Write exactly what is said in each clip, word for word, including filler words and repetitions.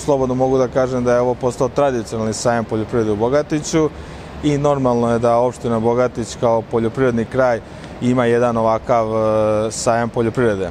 slobodno mogu da kažem da je ovo postao tradicionalni sajam poljoprivrede u Bogatiću i normalno je da opština Bogatić kao poljoprivredni kraj ima jedan ovakav sajam poljoprivrede.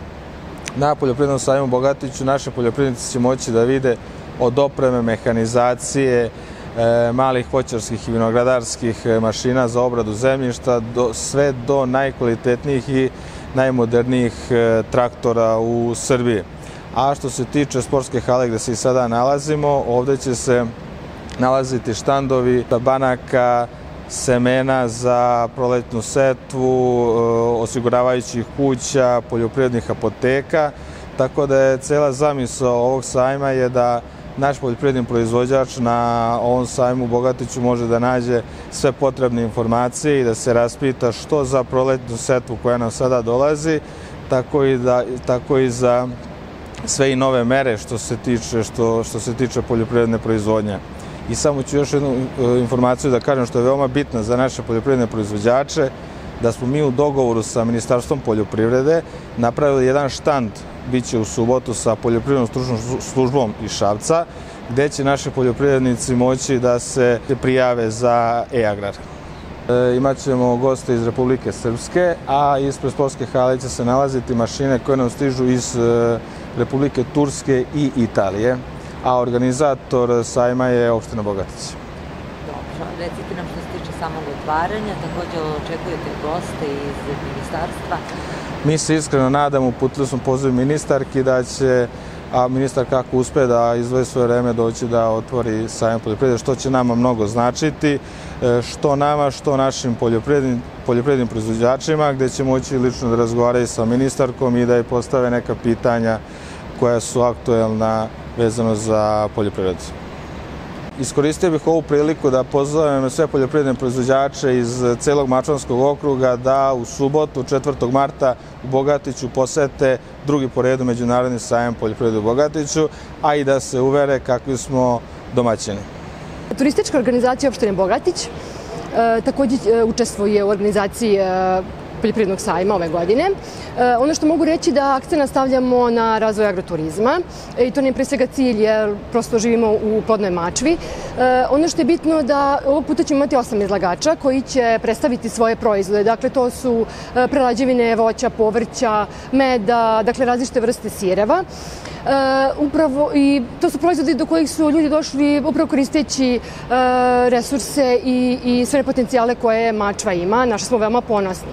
Na poljoprivrednom sajmu u Bogatiću naše poljoprivrednici će moći da vide od opreme, mehanizacije, malih voćarskih i vinogradarskih mašina za obradu zemljišta, sve do najkvalitetnijih i najmodernijih traktora u Srbiji. A što se tiče sportske hale gde se i sada nalazimo, ovde će se nalaziti štandovi banaka, semena za proletnu setvu, osiguravajućih kuća, poljoprivrednih apoteka, tako da je cela zamisao ovog sajma je da naš poljoprivredni proizvođač na ovom sajmu u Bogatiću može da nađe sve potrebne informacije i da se raspita što za proletnu setvu koja nam sada dolazi, tako i, da, tako i za sve i nove mere što se tiče, što, što se tiče poljoprivredne proizvodnje. I samo ću još jednu informaciju da kažem što je veoma bitna za naše poljoprivredne proizvođače, da smo mi u dogovoru sa Ministarstvom poljoprivrede napravili jedan štand, bit će u subotu sa poljoprivrednom stručnom službom iz Šapca, gde će naši poljoprivrednici moći da se prijave za e-agrar. E, imaćemo goste iz Republike Srpske, a ispred sportske hale će se nalaziti mašine koje nam stižu iz e, Republike Turske i Italije, a organizator sajma je opština Bogatić. Dobro, recite nam što se tiče samog otvaranja, takođe očekujete goste iz ministarstva? Mi se iskreno nadamo, uputili smo poziv ministarki da će, a ministar kako uspe da izdvoji svoje vreme doći da otvori sajam poljoprivrede, što će nama mnogo značiti, što nama, što našim poljoprivrednim, poljoprivrednim proizvođačima, gde će moći lično da razgovaraju sa ministarkom i da je postave neka pitanja koja su aktuelna vezano za poljoprivredu. Iskoristio bih ovu priliku da pozovem sve poljoprivredne proizvođače iz celog Mačvanskog okruga da u subotu, četvrtog marta, u Bogatiću posete drugi po redu Međunarodni sajam poljoprivrede u Bogatiću, a i da se uvere kakvi smo domaćini. Turistička organizacija opštine Bogatić takođe učestvuje u organizaciji poljoprivrednog sajma ove godine. Ono što mogu reći da akcent stavljamo na razvoj agroturizma i to nije pre svega cilj jer prosto živimo u plodnoj Mačvi. Ono što je bitno da ovog puta ćemo imati osam izlagača koji će predstaviti svoje proizvode. Dakle, to su prerađevine voća, povrća, meda, dakle različite vrste sireva. Upravo i to su proizvodi do kojih su ljudi došli upravo koristeći resurse i, i sve potencijale koje Mačva ima, na što smo veoma ponosni.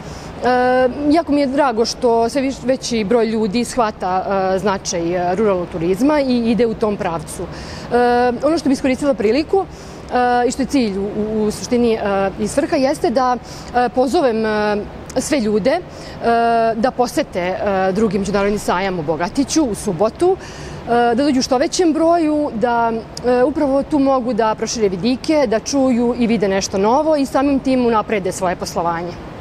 E, jako mi je drago što sve veći broj ljudi shvata e, značaj ruralnog turizma i ide u tom pravcu. E, ono što bi iskoristila priliku e, i što je cilj u, u suštini e, i svrha jeste da e, pozovem e, sve ljude e, da posete e, drugi međunarodni sajam u Bogatiću u subotu, e, da dođu što većem broju, da e, upravo tu mogu da prošire vidike, da čuju i vide nešto novo i samim tim unaprede svoje poslovanje.